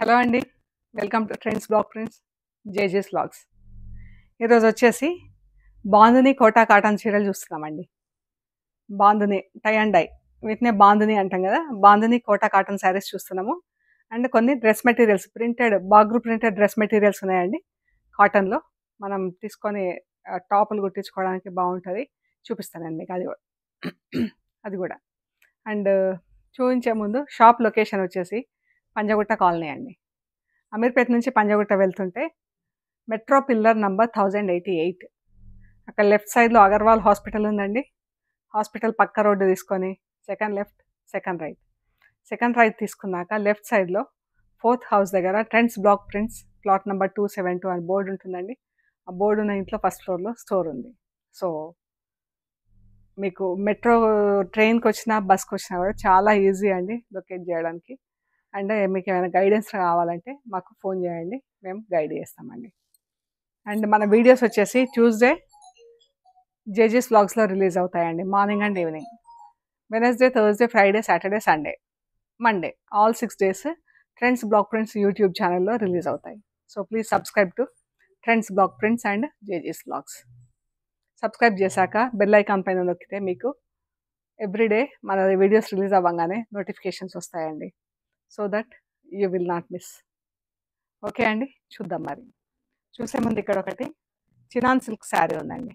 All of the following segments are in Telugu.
హలో అండి. Welcome to trends block prints JJ's vlogs. ఈరోజు వచ్చేసి బాందిని కోటా కాటన్ చీరలు చూస్తున్నామండి. బాందిని టై అండ్ డై వీటినే బాందిని అంటాం కదా. బాందిని కోటా కాటన్ శారీస్ చూస్తున్నాము. అండ్ కొన్ని dress materials printed Bagru printed dress materials ఉన్నాయండి కాటన్లో. మనం తీసుకొని టాపులు కుట్టించుకోవడానికి బాగుంటుంది. చూపిస్తానండి మీకు అది కూడా. అండ్ చూపించే ముందు షాప్ లొకేషన్ వచ్చేసి పంజగుట్ట కాలనీ అండి. అమీర్పేట నుంచి పంజగుట్ట వెళ్తుంటే మెట్రో పిల్లర్ నంబర్ 1088 అక్కడ లెఫ్ట్ సైడ్లో అగర్వాల్ హాస్పిటల్ ఉందండి. హాస్పిటల్ పక్క రోడ్డు తీసుకొని సెకండ్ లెఫ్ట్ సెకండ్ రైట్ తీసుకున్నాక లెఫ్ట్ సైడ్లో 4th హౌస్ దగ్గర trends block prints plot number 272 అని బోర్డు ఉంటుందండి. ఆ బోర్డు ఉన్న ఇంట్లో ఫస్ట్ ఫ్లోర్లో స్టోర్ ఉంది. సో మీకు మెట్రో ట్రైన్కి వచ్చినా బస్కి వచ్చినా కూడా చాలా ఈజీ అండి లొకేట్ చేయడానికి. అండ్ మీకు ఏమైనా గైడెన్స్ కావాలంటే మాకు ఫోన్ చేయండి, మేము గైడ్ చేస్తామండి. అండ్ మన వీడియోస్ వచ్చేసి ట్యూస్డే జేజెస్ వ్లాగ్స్లో రిలీజ్ అవుతాయండి, morning and evening. Wednesday, Thursday, Friday, Saturday, Sunday, Monday all 6 days trends block prints YouTube ఛానల్లో రిలీజ్ అవుతాయి. So please subscribe to trends block prints and JJ's vlogs. Subscribe చేశాక బెల్ ఐకాన్ పైన నొక్కితే మీకు ఎవ్రీడే మన వీడియోస్ రిలీజ్ అవ్వగానే నోటిఫికేషన్స్ వస్తాయండి. So that you will not miss. Okay అండి, చూద్దాం. మరి చూసే ముందు ఇక్కడ ఒకటి చినాన్ సిల్క్ శారీ ఉందండి.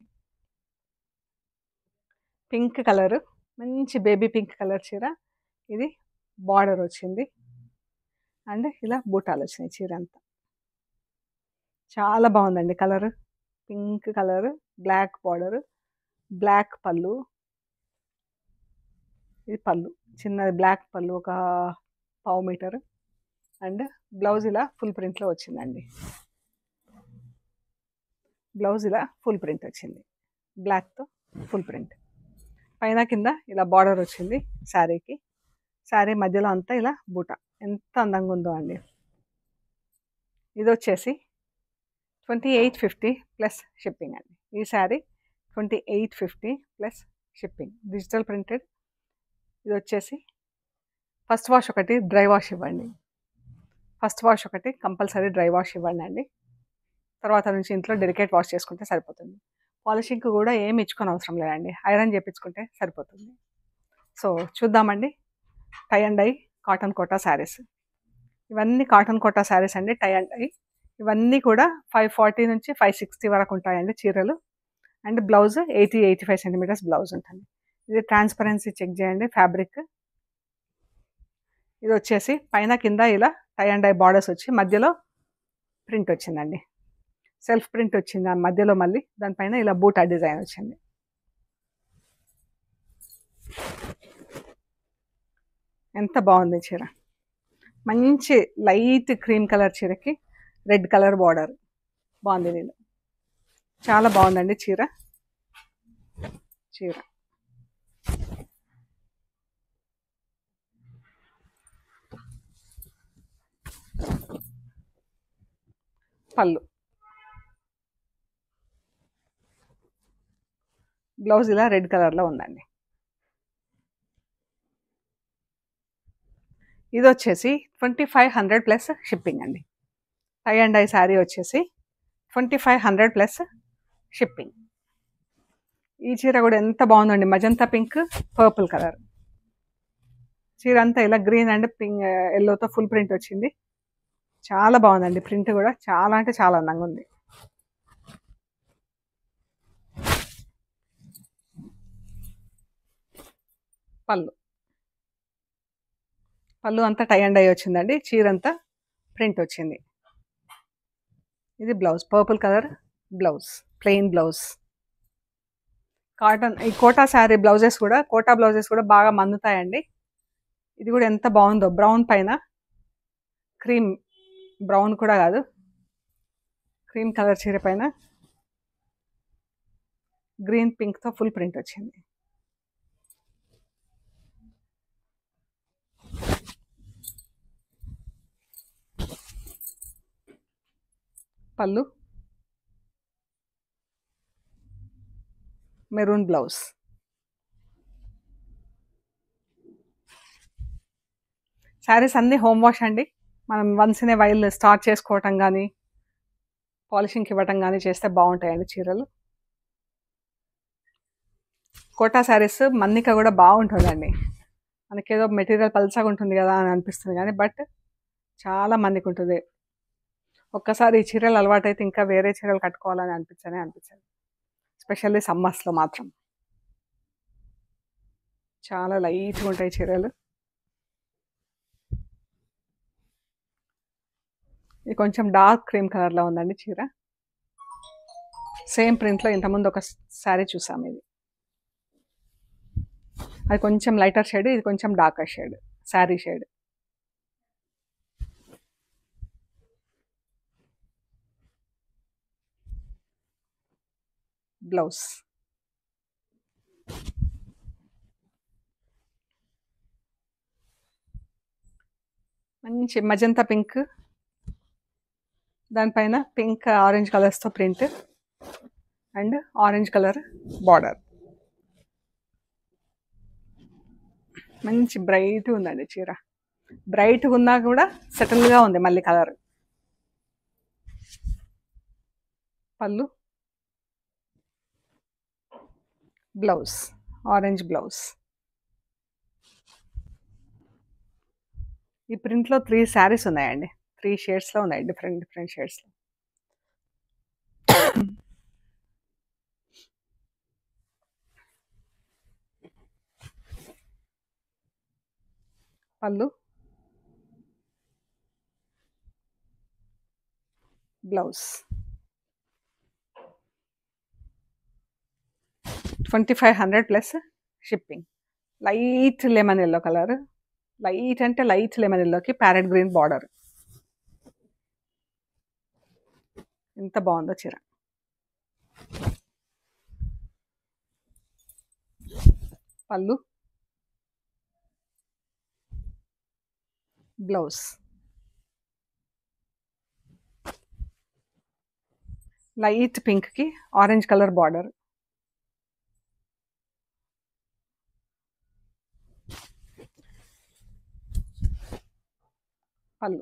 పింక్ కలరు, మంచి బేబీ పింక్ కలర్ చీర. ఇది బార్డర్ వచ్చింది అండ్ ఇలా బూటాలు వచ్చినాయి. చీర అంతా చాలా బాగుందండి. Colour pink colour, black border, black పళ్ళు. ఇది పళ్ళు, చిన్నది బ్లాక్ పళ్ళు, ఒక 1/2 మీటరు. అండ్ బ్లౌజ్ ఇలా ఫుల్ ప్రింట్లో వచ్చిందండి. బ్లౌజ్ ఇలా ఫుల్ ప్రింట్ వచ్చింది, బ్లాక్తో ఫుల్ ప్రింట్. పైన కింద ఇలా బార్డర్ వచ్చింది శారీకి. శారీ మధ్యలో అంతా ఇలా బూట, ఎంత అందంగా ఉందో అండి. ఇది వచ్చేసి 2850 ప్లస్ షిప్పింగ్ అండి. ఈ sari 2850 plus shipping, digital printed. ఇది వచ్చేసి ఫస్ట్ వాష్ ఒకటి డ్రై వాష్ ఇవ్వండి. ఫస్ట్ వాష్ ఒకటి కంపల్సరీ డ్రై వాష్ ఇవ్వండి అండి. తర్వాత నుంచి ఇంట్లో డెలికేట్ వాష్ చేసుకుంటే సరిపోతుంది. పాలిషింగ్ కూడా ఏమి ఇచ్చుకొని అవసరం లేదండి, ఐరన్ చేయించుకుంటే సరిపోతుంది. సో చూద్దామండి. Tie and dye cotton Kota sarees, ఇవన్నీ కాటన్ కోటా శారీస్ అండి. టై అండ్ డై ఇవన్నీ కూడా 540 నుంచి 560 వరకు ఉంటాయండి చీరలు. అండ్ బ్లౌజ్ 80-85 సెంటీమీటర్స్ బ్లౌజ్ ఉంటుంది. ఇది ట్రాన్స్పరెన్సీ చెక్ చేయండి ఫ్యాబ్రిక్. ఇది వచ్చేసి పైన కింద ఇలా టై అండ్ డై బార్డర్స్ వచ్చి మధ్యలో ప్రింట్ వచ్చిందండి, సెల్ఫ్ ప్రింట్ వచ్చింది ఆ మధ్యలో. మళ్ళీ దానిపైన ఇలా బూటా డిజైన్ వచ్చింది. ఎంత బాగుంది చీర. మంచి లైట్ క్రీమ్ కలర్ చీరకి రెడ్ కలర్ బార్డర్ బాగుంది. నేను చాలా బాగుందండి చీర. పళ్ళు, బ్లౌజ్ ఇలా రెడ్ కలర్లో ఉందండి. ఇది వచ్చేసి 2500 ప్లస్ షిప్పింగ్ అండి. టై అండ్ డై శారీ వచ్చేసి 2500 ప్లస్ షిప్పింగ్. ఈ చీర కూడా ఎంత బాగుందండి, మజంతా పింక్ పర్పుల్ కలర్. చీర అంతా ఇలా గ్రీన్ అండ్ పింక్ ఎల్లోతో ఫుల్ ప్రింట్ వచ్చింది. చాలా బాగుందండి, ప్రింట్ కూడా చాలా అంటే చాలా అందంగా ఉంది. పళ్ళు అంతా టై అండ్ డై వచ్చిందండి, చీర అంతా ప్రింట్ వచ్చింది. ఇది blouse, purple colour blouse, plain blouse. Cotton ఈ కోటా శారీ బ్లౌజెస్ కూడా, కోటా బ్లౌజెస్ కూడా బాగా మన్నుతాయండి. ఇది కూడా ఎంత బాగుందో, బ్రౌన్ పైన క్రీమ్, బ్రౌన్ కూడా కాదు, క్రీమ్ కలర్ చీర పైన గ్రీన్ పింక్తో ఫుల్ ప్రింట్ వచ్చింది. పళ్ళు, మెరూన్ బ్లౌజ్. శారీస్ అన్నీ హోమ్ వాష్ అండి, మనం once in a while start చేసుకోవటం కానీ పాలిషింగ్కి ఇవ్వటం కానీ చేస్తే బాగుంటాయండి చీరలు. కోటా శారీస్ మన్నిక కూడా బాగుంటుందండి. మనకేదో మెటీరియల్ పల్చగా ఉంటుంది కదా అని అనిపిస్తుంది కానీ బట్ చాలా మందికి ఉంటుంది. ఒక్కసారి ఈ చీరలు అలవాటైతే ఇంకా వేరే చీరలు కట్టుకోవాలని అనిపించదు. ఎస్పెషల్లీ సమ్మర్స్లో మాత్రం చాలా లైట్గా ఉంటాయి చీరలు. ఇది కొంచెం డార్క్ క్రీమ్ కలర్లో ఉందండి చీర. సేమ్ ప్రింట్లో ఇంతకుముందు ఒక శారీ చూసాము. ఇది అది కొంచెం లైటర్ షేడ్, ఇది కొంచెం darker shade, saree shade. Blouse మంచి మజంతా పింక్, దానిపైన పింక్ ఆరెంజ్ కలర్స్తో print and orange colour border. మంచి బ్రైట్ ఉందండి చీర. బ్రైట్గా ఉన్నా కూడా సెటిల్గా ఉంది మళ్ళీ కలర్. పళ్ళు, బ్లౌజ్ ఆరెంజ్ బ్లౌజ్. ఈ ప్రింట్లో 3 శారీస్ ఉన్నాయండి. 3 షేడ్స్లో ఉన్నాయి, డిఫరెంట్ షేడ్స్లో. Pallu, blouse. 2500 plus shipping. Light lemon yellow colour, light అంటే లైట్ లెమన్ ఎల్లోకి ప్యారెట్ గ్రీన్ బార్డర్. ఎంత బాగుందో చీర. పళ్ళు, బ్లౌజ్. లైట్ పింక్కి orange colour border. Pallu,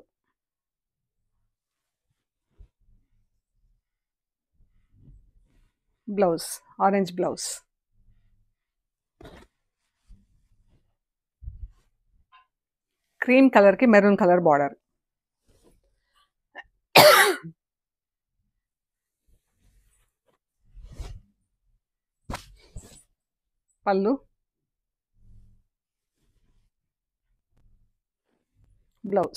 blouse orange blouse. Cream కలర్కి maroon colour border. Pallu, blouse.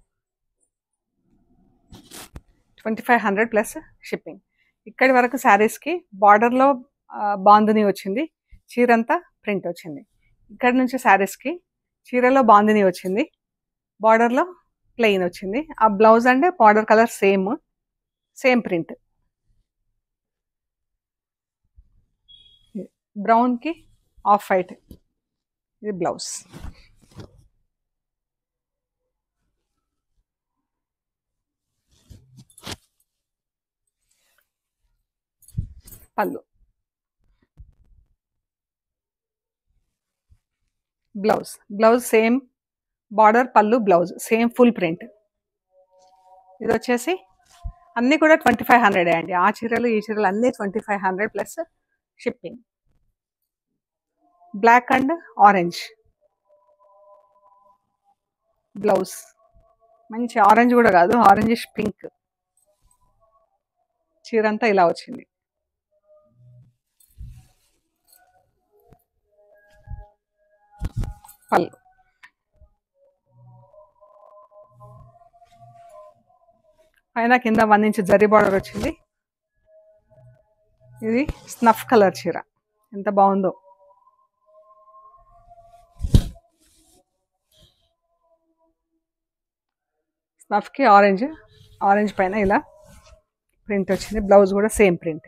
2500 plus shipping. ఇక్కడి వరకు శారీస్కి బార్డర్లో బాందిని వచ్చింది, చీరంతా ప్రింట్ వచ్చింది. ఇక్కడి నుంచి శారీస్కి చీరలో బాందిని వచ్చింది, బార్డర్లో ప్లెయిన్ వచ్చింది. ఆ బ్లౌజ్ అంటే బార్డర్ కలర్ సేమ్ ప్రింట్. బ్రౌన్కి ఆఫ్ వైట్. ఇది blouse. Pallu, blouse same border, pallu, blouse same full print. ఇది వచ్చేసి అన్నీ కూడా 2500 అండి. ఆ చీరలు ఈ చీరలు అన్నీ 2500 plus shipping. Black and orange blouse. మంచి ఆరెంజ్ కూడా కాదు, ఆరెంజిష్ పింక్. చీరంతా ఇలా వచ్చింది. పళ్ళు, పైన కింద 1 ఇంచ్ జరీ బార్డర్ వచ్చింది. ఇది స్నఫ్ కలర్ చీర, ఎంత బాగుందో. స్నఫ్కి ఆరెంజ్ పైన ఇలా ప్రింట్ వచ్చింది. బ్లౌజ్ కూడా same print.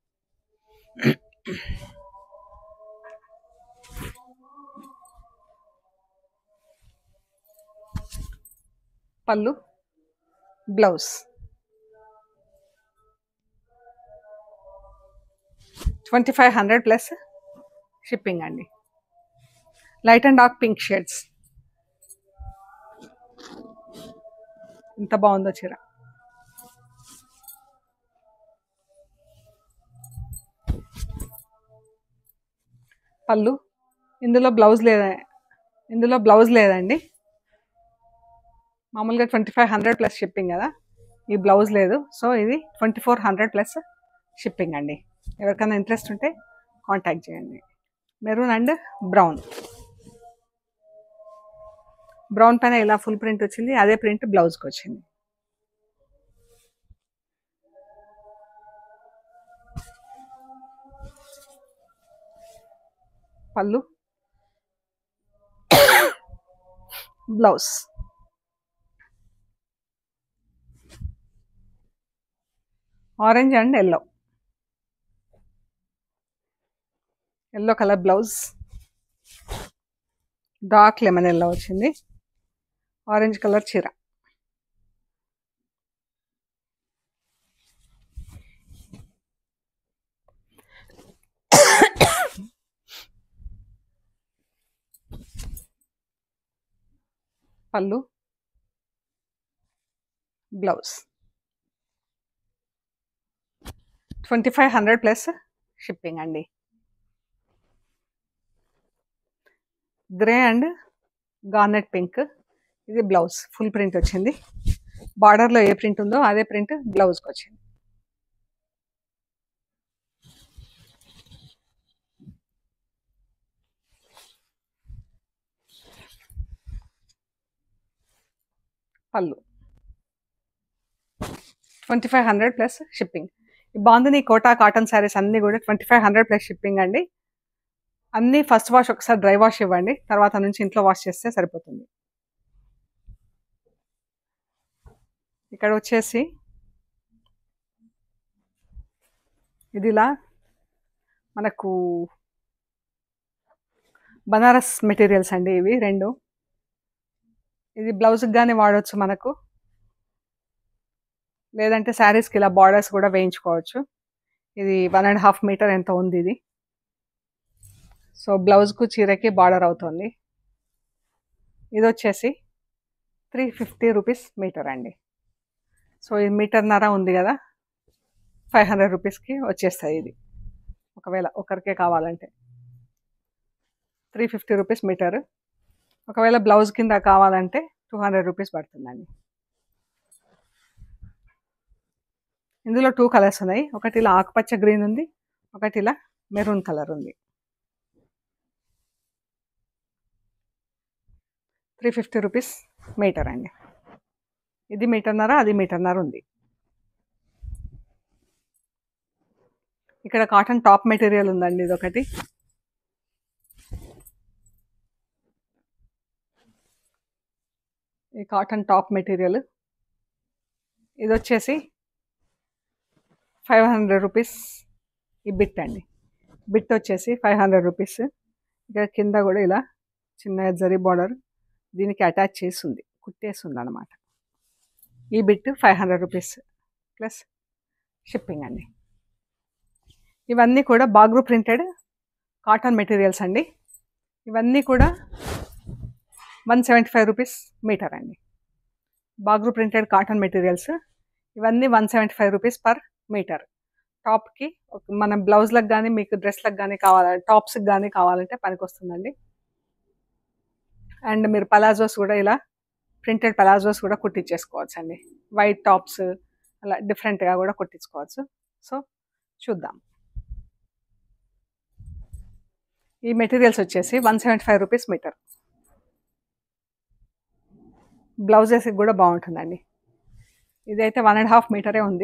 Pallu, blouse. 2500 plus shipping అండి. Light and dark pink shades. ఎంత బాగుందో చీర. పళ్ళు. ఇందులో బ్లౌజ్ లేదండి. మామూలుగా 2500 ప్లస్ షిప్పింగ్ కదా, ఈ బ్లౌజ్ లేదు. సో ఇది 2400 ప్లస్ షిప్పింగ్ అండి. ఎవరికైనా ఇంట్రెస్ట్ ఉంటే కాంటాక్ట్ చేయండి. మెరూన్ అండ్ బ్రౌన్ పైన ఇలా ఫుల్ ప్రింట్ వచ్చింది, అదే ప్రింట్ బ్లౌజ్కి వచ్చింది. Pallu, blouse. Orange and yellow colour blouse, dark lemon yellow వచ్చింది. ఆరెంజ్ కలర్ చీర. పళ్ళు, బ్లౌజ్. 2500 ప్లస్ షిప్పింగ్ అండి. గ్రే అండ్ గార్నెట్ పింక్, ఇది బ్లౌజ్. ఫుల్ ప్రింట్ వచ్చింది. బార్డర్లో ఏ ప్రింట్ ఉందో అదే ప్రింట్ బ్లౌజ్కి వచ్చింది. పళ్ళు 2500 ప్లస్ షిప్పింగ్. ఈ బాందిని కోటా కాటన్ శారీస్ అన్నీ కూడా 2500 ప్లస్ షిప్పింగ్ అండి. అన్నీ ఫస్ట్ వాష్ ఒకసారి డ్రై వాష్ ఇవ్వండి, తర్వాత నుంచి ఇంట్లో వాష్ చేస్తే సరిపోతుంది. ఇక్కడ వచ్చేసి ఇదిలా మనకు బనారస్ మెటీరియల్స్ అండి, ఇవి రెండు. ఇది బ్లౌజ్కి కానీ వాడవచ్చు మనకు, లేదంటే శారీస్కి ఇలా బార్డర్స్ కూడా వేయించుకోవచ్చు. ఇది 1.5 మీటర్ ఎంత ఉంది ఇది. సో బ్లౌజ్కు చీరకి బార్డర్ అవుతుంది. ఇది వచ్చేసి 350 రూపీస్ మీటర్ అండి. సో ఇది మీటర్న్నర ఉంది కదా, 500 రూపీస్కి వచ్చేస్తాయి. ఇది ఒకవేళ ఒకరికే కావాలంటే 350 రూపీస్ మీటర్. ఒకవేళ బ్లౌజ్ కింద కావాలంటే 200 రూపీస్ పడుతుందండి. ఇందులో 2 కలర్స్ ఉన్నాయి. ఒకటి ఇలా ఆకుపచ్చ గ్రీన్ ఉంది, ఒకటి ఇలా మెరూన్ కలర్ ఉంది. 350 రూపీస్ మీటర్ అండి. ఇది మీటర్న్నర, అది మీటర్న్నర ఉంది. ఇక్కడ కాటన్ టాప్ మెటీరియల్ ఉందండి, ఇది ఒకటి. ఈ కాటన్ టాప్ మెటీరియల్ ఇది వచ్చేసి 500 రూపీస్. ఈ బిట్ అండి, బిట్ వచ్చేసి 500 రూపీస్. ఇక్కడ కింద కూడా ఇలా చిన్న జరీ బార్డర్ దీనికి అటాచ్ చేసి ఉంది, కుట్టేసి అన్నమాట. ఈ బిట్ 500 రూపీస్ ప్లస్ షిప్పింగ్ అండి. ఇవన్నీ కూడా బాగ్రూ ప్రింటెడ్ కాటన్ మెటీరియల్స్ అండి. ఇవన్నీ కూడా 175 రూపీస్ మీటర్ అండి. బాగ్రూ ప్రింటెడ్ కాటన్ మెటీరియల్స్ ఇవన్నీ 175 రూపీస్ పర్ మీటర్. టాప్కి మన బ్లౌజ్లకు కానీ మీకు డ్రెస్లకు కానీ కావాలంటే, టాప్స్కి కానీ కావాలంటే పనికి వస్తుందండి. అండ్ మీరు పలాజోస్ కూడా ఇలా ప్రింటెడ్ పలాజోస్ కూడా కుట్టించేసుకోవచ్చు అండి. వైట్ టాప్స్ అలా డిఫరెంట్గా కూడా కుట్టించుకోవచ్చు. సో చూద్దాం. ఈ మెటీరియల్స్ వచ్చేసి 175 రూపీస్ మీటర్. బ్లౌజెస్కి కూడా బాగుంటుందండి. ఇదైతే 1.5 మీటరే ఉంది.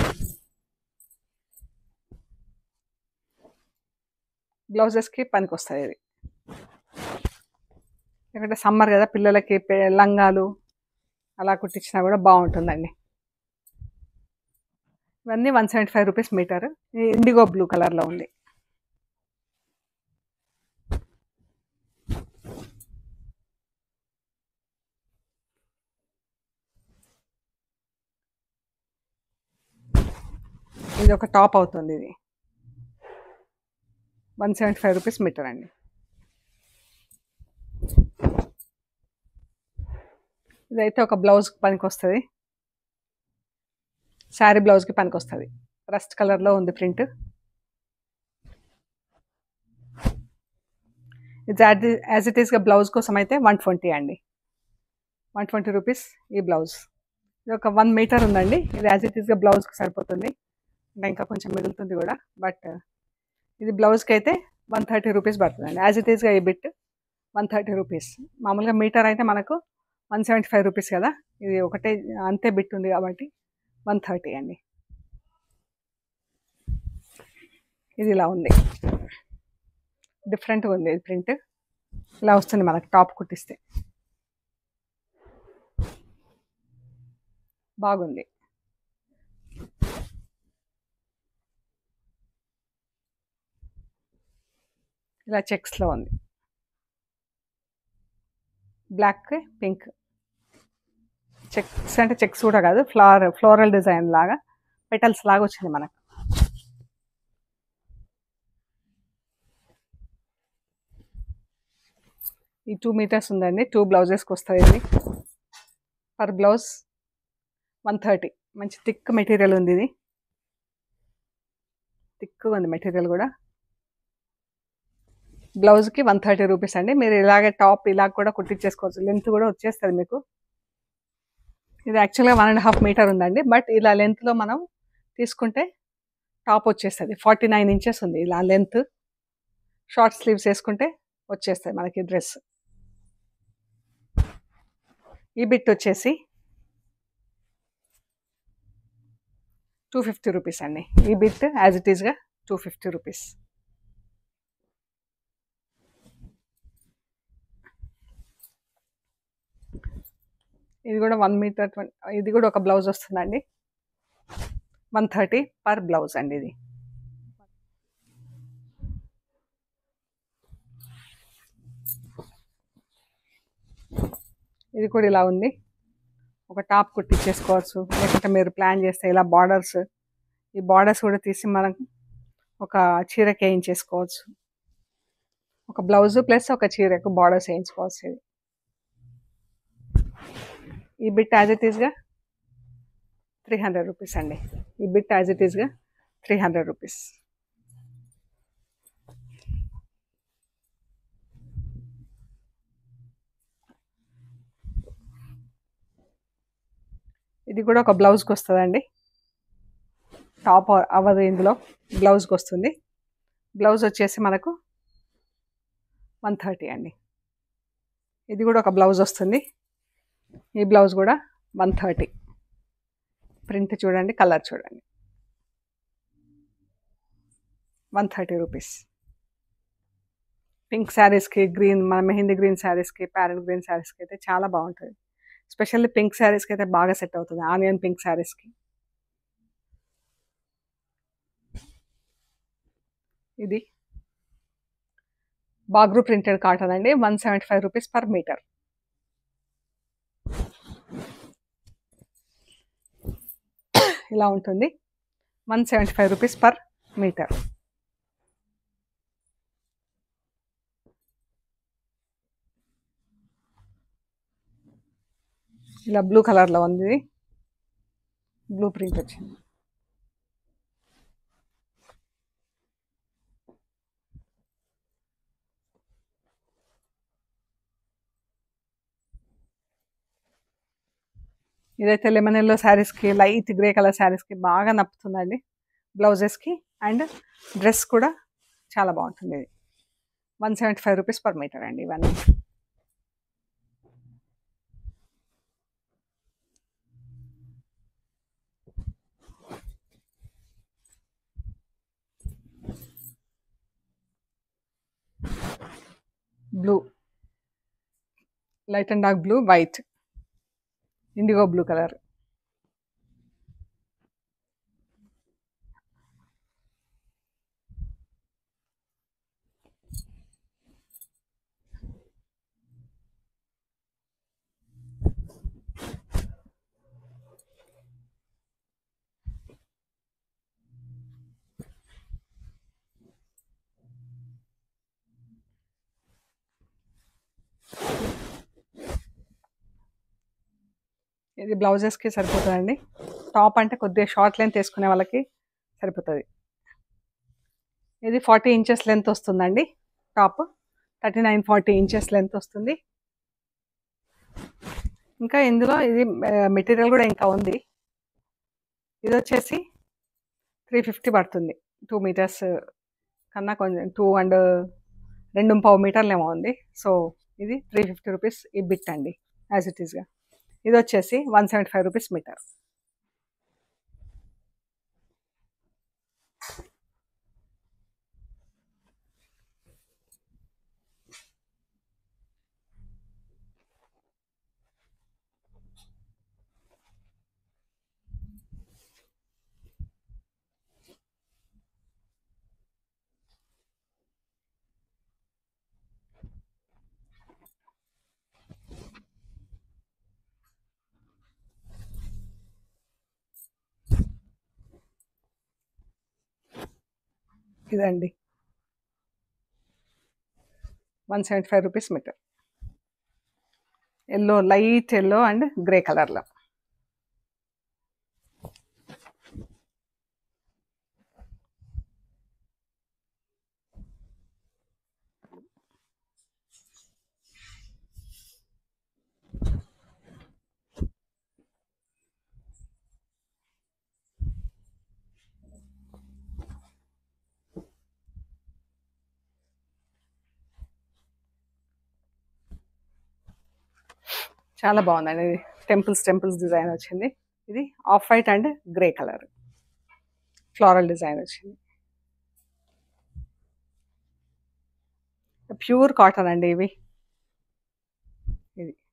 బ్లౌజెస్కి పనికి వస్తుంది ఇది. ఎందుకంటే సమ్మర్ కదా, పిల్లలకి లంగాలు అలా కుట్టించినా కూడా బాగుంటుందండి. ఇవన్నీ 175 రూపీస్ మీటర్. ఇండిగో బ్లూ కలర్లో ఉంది. ఇది ఒక టాప్ అవుతుంది. ఇది 175 రూపీస్ మీటర్ అండి. ఇదైతే ఒక బ్లౌజ్కి పనికి వస్తుంది. శారీ బ్లౌజ్కి పనికొస్తుంది. రస్ట్ కలర్లో ఉంది ప్రింట్. ఇది యాజ్ ఇట్ ఈస్గా బ్లౌజ్ కోసం అయితే 120 అండి. 120 రూపీస్ ఈ బ్లౌజ్. ఇది ఒక 1 మీటర్ ఉందండి. ఇది యాజ్ ఇట్ ఈస్గా బ్లౌజ్కి సరిపోతుంది. ఇంకా కొంచెం మిగులుతుంది కూడా. బట్ ఇది బ్లౌజ్కి అయితే 130 రూపీస్ పడుతుందండి. యాజ్ ఇట్ ఈస్గా ఈ బిట్ 130 రూపీస్. మామూలుగా మీటర్ అయితే మనకు 175 రూపీస్ కదా. ఇది ఒకటే అంతే బిట్ ఉంది కాబట్టి 130 అండి. ఇది ఇలా ఉంది, డిఫరెంట్గా ఉంది ఇది ప్రింట్. ఇలా వస్తుంది మనకు టాప్ కుట్టిస్తే. బాగుంది. ఇలా చెక్స్లో ఉంది, బ్లాక్ పింక్. చెక్స్ అంటే చెక్స్ కూడా కాదు, ఫ్లోరల్ డిజైన్ లాగా పెటల్స్ లాగా వచ్చింది మనకు. ఈ 2 మీటర్స్ ఉందండి. 2 బ్లౌజెస్కి వస్తుంది. ఇది పర్ బ్లౌజ్ 130. మంచి థిక్ మెటీరియల్ ఉంది. ఇది థిక్ ఉంది మెటీరియల్ కూడా. బ్లౌజ్కి 130 రూపీస్ అండి. మీరు ఇలాగే టాప్ ఇలా కూడా కుట్టించేసుకోవచ్చు. లెంత్ కూడా వచ్చేస్తుంది మీకు. ఇది యాక్చువల్గా 1.5 మీటర్ ఉందండి. బట్ ఇలా లెంత్లో మనం తీసుకుంటే టాప్ వచ్చేస్తుంది. 49 ఇంచెస్ ఉంది ఇలా లెంత్. షార్ట్ స్లీవ్స్ వేసుకుంటే వచ్చేస్తుంది మనకి డ్రెస్. ఈ బిట్ వచ్చేసి 250 రూపీస్ అండి. ఈ బిట్ యాజ్ ఇట్ ఈస్గా 250 రూపీస్. ఇది కూడా 1 మీటర్. ఇది కూడా ఒక బ్లౌజ్ వస్తుందండి. 130 పర్ బ్లౌజ్ అండి. ఇది కూడా ఇలా ఉంది. ఒక టాప్ కుట్టించేసుకోవచ్చు. లేకుంటే మీరు ప్లాన్ చేస్తే ఇలా బార్డర్స్, ఈ బార్డర్స్ కూడా తీసి మనం ఒక చీరకి వేయించేసుకోవచ్చు. ఒక బ్లౌజ్ ప్లస్ ఒక చీరకు బార్డర్స్ వేయించుకోవచ్చు. ఇది ఈ బిట్ యాజ్ ఇట్ ఈస్గా 300 రూపీస్ అండి. ఈ బిట్ యాజ్ ఇట్ ఈస్గా 300 రూపీస్. ఇది కూడా ఒక బ్లౌజ్కి వస్తుందండి. టాప్ అవ్వదు, ఇందులో బ్లౌజ్కి వస్తుంది. బ్లౌజ్ వచ్చేసి మనకు 130 అండి. ఇది కూడా ఒక బ్లౌజ్ వస్తుంది. ఈ బ్లౌజ్ కూడా 130. ప్రింట్ చూడండి, కలర్ చూడండి. 130 రూపీస్. పింక్ శారీస్కి, గ్రీన్ మన మెహందీ గ్రీన్ శారీస్కి, ప్యారెట్ గ్రీన్ శారీస్కి అయితే చాలా బాగుంటుంది. స్పెషల్లీ పింక్ శారీస్కి అయితే బాగా సెట్ అవుతుంది. ఆనియన్ పింక్ శారీస్కి. ఇది బాగ్రూ ప్రింటెడ్ కాటన్ అండి. 175 రూపీస్ పర్ మీటర్. ఇలా ఉంటుంది. 175 రూపీస్ పర్ మీటర్. ఇలా బ్లూ కలర్లో ఉంది. బ్లూ ప్రింట్ వచ్చింది. ఇదైతే లెమన్ ఎల్లో శారీస్కి, లైట్ గ్రే కలర్ శారీస్కి బాగా నప్పుతుందండి. బ్లౌజెస్కి అండ్ డ్రెస్ కూడా చాలా బాగుంటుంది. ఇది 175 రూపీస్ పర్ మీటర్ అండి. ఇవన్నీ blue, light and dark blue, white, indigo blue colour. ఇది బ్లౌజెస్కి సరిపోతుందండి. టాప్ అంటే కొద్దిగా షార్ట్ లెంత్ వేసుకునే వాళ్ళకి సరిపోతుంది. ఇది 40 ఇంచెస్ లెంత్ వస్తుందండి. టాప్ 39-40 ఇంచెస్ లెంత్ వస్తుంది. ఇంకా ఇందులో ఇది మెటీరియల్ కూడా ఇంకా ఉంది. ఇది వచ్చేసి 350 పడుతుంది. 2 మీటర్స్ కన్నా కొంచెం 2.25 మీటర్లు ఏమో ఉంది. సో ఇది 350 రూపీస్ ఈ బిట్ అండి, యాజ్ ఇట్ ఈస్గా. ఇది వచ్చేసి 175 రూపీస్ మీటర్. ఇదండి 175 rupees metre. Yellow, light yellow and grey కలర్లో. చాలా బాగుందండి. ఇది టెంపుల్స్ డిజైన్ వచ్చింది. ఇది off white and grey colour floral design వచ్చింది. ప్యూర్ కాటన్ అండి ఇవి. ఇది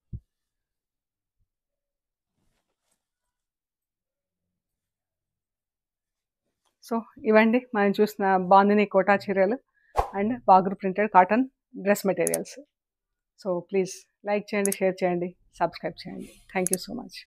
సో ఇవండి మనం చూసిన బాందిని కోటా చీరలు and Bagru printed cotton dress materials. So please like చేయండి, షేర్ చేయండి, సబ్స్క్రైబ్ చేయండి. Thank you so much.